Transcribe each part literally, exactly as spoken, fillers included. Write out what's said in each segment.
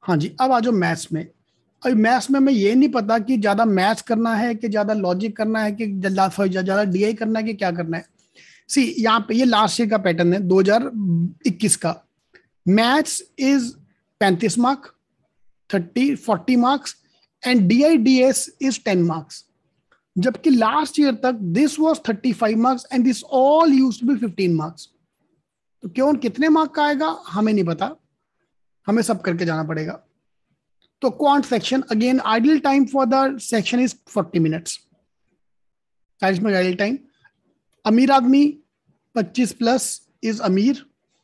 हाँ जी, अब आ जाओ मैथ्स में। अभी मैथ्स में मैं ये नहीं पता कि ज्यादा मैथ्स करना है कि ज्यादा लॉजिक करना है कि ज्यादा डीआई करना है कि क्या करना है। सी यहाँ पे ये लास्ट ईयर का पैटर्न है दो हज़ार इक्कीस का। मैथ्स इज पैंतीस mark, thirty forty marks, and D I D S is ten marks. जबकि लास्ट ईयर तक this was thirty five marks and this all used to be fifteen marks. तो क्यों कितने मार्क का आएगा हमें नहीं पता, हमें सब करके जाना पड़ेगा। तो quant section again, ideal time for the section is forty minutes, में आइडियल टाइम। अमीर आदमी पच्चीस प्लस इज अमीर।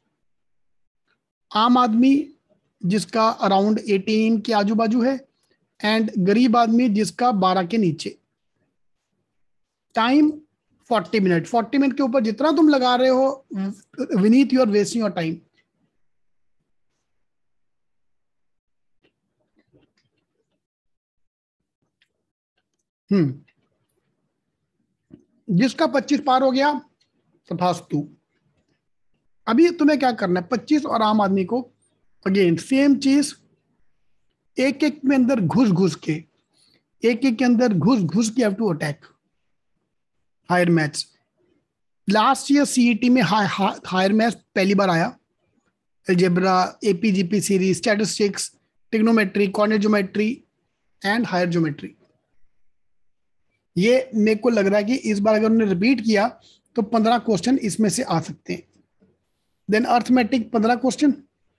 आम आदमी जिसका अराउंड अठारह के आजू बाजू है, एंड गरीब आदमी जिसका बारह के नीचे। Time forty minute. Forty minute के ऊपर जितना तुम लगा रहे हो, Vineet you are wasting your time. Hmm जिसका पच्चीस पार हो गया तथास्तु। अभी तुम्हें क्या करना है, पच्चीस और आम आदमी को अगेन सेम चीज, एक एक में अंदर घुस घुस के, एक एक के अंदर घुस घुस के have to attack higher maths. Last year CET में हायर मैथ्स पहली बार आया। Algebra, AP GP series, statistics, trigonometry, coordinate geometry and higher geometry. ये मेरे को लग रहा है कि इस बार अगर उन्होंने रिपीट किया तो पंद्रह क्वेश्चन इसमें से आ सकते हैं। देन अर्थमेटिक पंद्रह question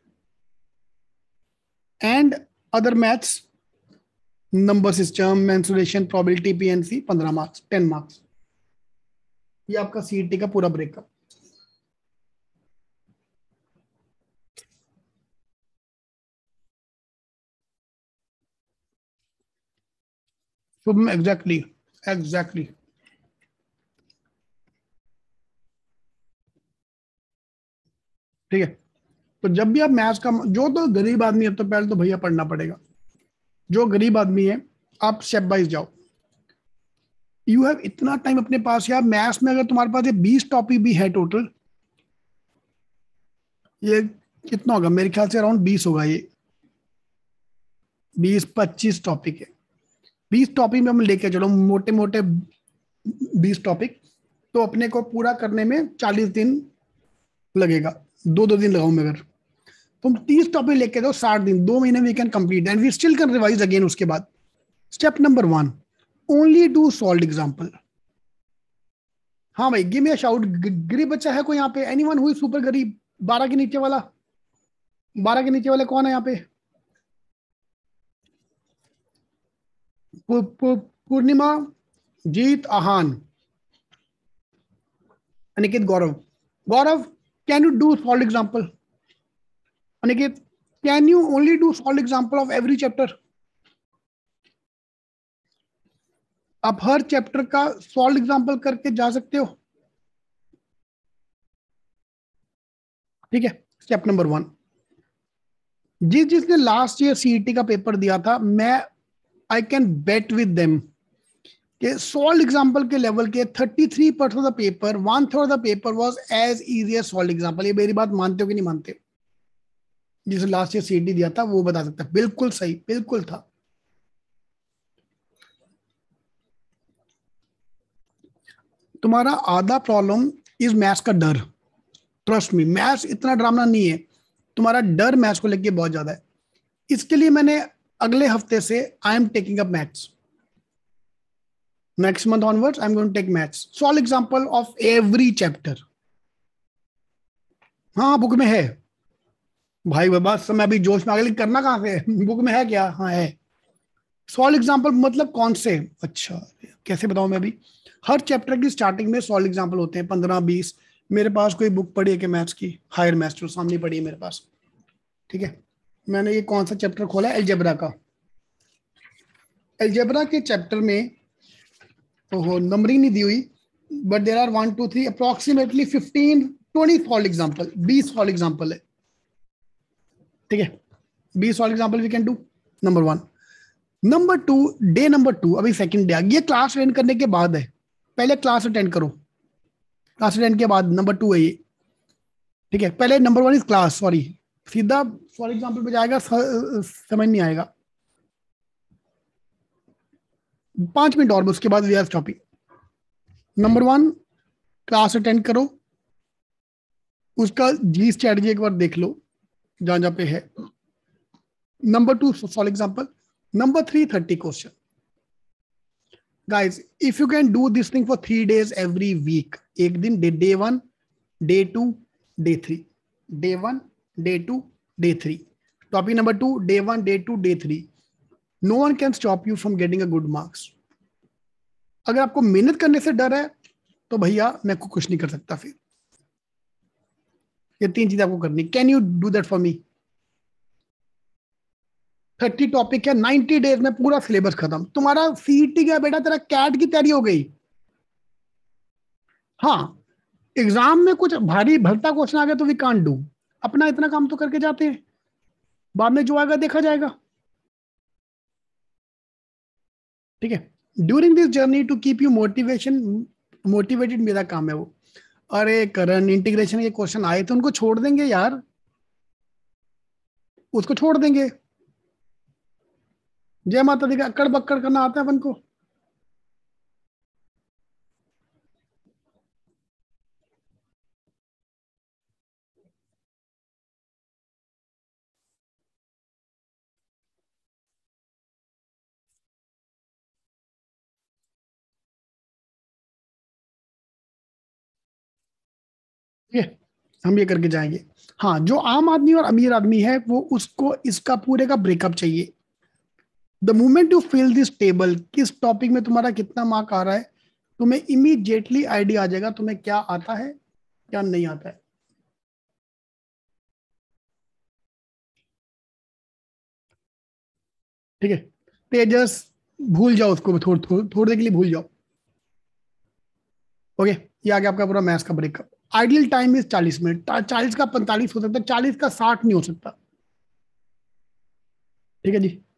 and other maths, number system, mensuration, probability, PNC पंद्रह मार्क्स, टेन मार्क्स। ये आपका सीईटी का पूरा ब्रेकअप। एग्जैक्टली एग्जैक्टली ठीक है। तो जब भी आप मैथ्स का, जो तो गरीब आदमी है तो पहले तो भैया पढ़ना पड़ेगा। जो गरीब आदमी है आप स्टेप बाइज जाओ। यू हैव इतना टाइम अपने पास, या मैथ्स में अगर तुम्हारे पास ये बीस टॉपिक भी है टोटल, ये कितना होगा मेरे ख्याल से अराउंड बीस होगा। ये बीस पच्चीस टॉपिक है। बीस टॉपिक में हम लेके चलो मोटे मोटे बीस टॉपिक, तो अपने को पूरा करने में चालीस दिन लगेगा। दो दो दिन लगाऊं मैं, अगर तुम तीस टॉपिक लेके जाओ साठ दिन, दो महीने में we can complete and we still can revise again. उसके बाद step number one, only do solve example. हाँ भाई, गिव मी अ शाउट। गरीब बच्चा है कोई यहाँ पे? एनीवन हु इज सुपर गरीब? बारह के नीचे वाला, बारह के नीचे वाले कौन है यहाँ पे? Purnima, Jeet, Aahan, Aniket, Gaurav. Gaurav, can you do solve example? Aniket, can you only do solve example of every chapter? आप हर चैप्टर का सॉल्व एग्जाम्पल करके जा सकते हो। ठीक है, स्टेप नंबर वन। जिस जिसने लास्ट ईयर सीईटी का पेपर दिया था, मैं I can bet with them कि सॉल्व एग्जाम्पल के लेवल के thirty three percent of the paper, one third of the paper was as easy as solve example. ये मेरी बात मानते हो कि नहीं मानते? जिसने लास्ट ईयर सीईटी दिया था वो बता सकता है। बिल्कुल सही, बिल्कुल था। तुम्हारा आधा प्रॉब्लम इज मैथ्स का डर। ट्रस्ट मी, मैथ्स इतना ड्रामा नहीं है, तुम्हारा डर मैथ्स को लेके बहुत ज्यादा है। इसके लिए मैंने अगले हफ्ते से I am taking up maths. Next month onwards I am going to take maths, solve example of every chapter. हाँ बुक में है भाई, बाबा समय अभी जोश में आ गया, लेकिन करना कहाँ से? बुक में है क्या? हाँ है। सॉल्व एग्जांपल मतलब कौन से? अच्छा कैसे बताऊं मैं? अभी हर चैप्टर की स्टार्टिंग में सॉल्व एग्जांपल होते हैं, पंद्रह बीस। मेरे पास कोई बुक पड़ी है कि मैथ्स की? हायर मैथ्स जो सामने पड़ी है मेरे पास। ठीक है, मैंने ये कौन सा चैप्टर खोला है? अलजेब्रा का। अलजेब्रा के चैप्टर में ओहो नंबरिंग नहीं दी हुई, but there are one two three approximately fifteen twenty solve example, बीस सॉल्व एग्जाम्पल है। ठीक है, बीस solve example we can do. Number one. Number two, day number two, अभी सेकंड डे। ये क्लास अटेंड करने के बाद है, पहले क्लास अटेंड करो, क्लास अटेंड के बाद नंबर टू है ये। ठीक है, पहले number one is class, sorry सीधा फॉर एग्जाम्पल पे जाएगा, समझ नहीं आएगा। पांच मिनट और, उसके बाद we are stopping. Number one, class attend करो, उसका जी स्ट्रेटजी एक बार देख लो जहां जहां पे है। Number two, for example. Number three, thirty question. Guys, if you can do this thing for three days every week, एक दिन day day one, day two, day three, day one, day two, day three. Topic number two, day one, day two, day three. No one can stop you from getting a good marks. अगर आपको मेहनत करने से डर है तो भैया मैं को कुछ नहीं कर सकता। फिर ये तीन चीजें आपको करनी। Can you do that for me? Thirty topic है, नाइनटी डेज में पूरा सिलेबस खत्म। तुम्हारा सीईटी गया बेटा, तेरा कैट की तैयारी हो गई। हाँ, एग्जाम में कुछ भारी भरता क्वेश्चन आ गया तो वी कांट डू। अपना इतना काम तो करके जाते हैं, बाद में जो आएगा देखा जाएगा। ठीक है। During this journey to keep you motivation motivated, मेरा काम है वो। अरे करण, इंटीग्रेशन के क्वेश्चन आए तो उनको छोड़ देंगे यार, उसको छोड़ देंगे। जय माता दी का अक्कड़ बक्कड़ करना आता है अपन को। ठीक है, हम ये करके जाएंगे। हाँ, जो आम आदमी और अमीर आदमी है वो, उसको इसका पूरे का ब्रेकअप चाहिए। The moment you fill this table, किस टॉपिक में तुम्हारा कितना मार्क आ रहा है, तुम्हें इमीडिएटली आइडिया आ जाएगा तुम्हें क्या आता है क्या नहीं आता है। ठीक है, तेजस, भूल जाओ उसको, थोड़ी थोड़ी थोड़ी देर के लिए भूल जाओ। ओके, ये आ गया आपका पूरा मैथ्स का ब्रेकअप। आइडियल टाइम इज चालीस मिनट। चालीस का पैंतालीस हो सकता है, चालीस का साठ नहीं हो सकता। ठीक है जी।